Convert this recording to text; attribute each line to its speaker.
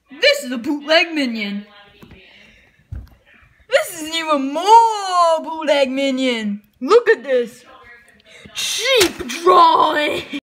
Speaker 1: This is a bootleg minion. This is an even more bootleg minion. Look at this. Cheap drawing.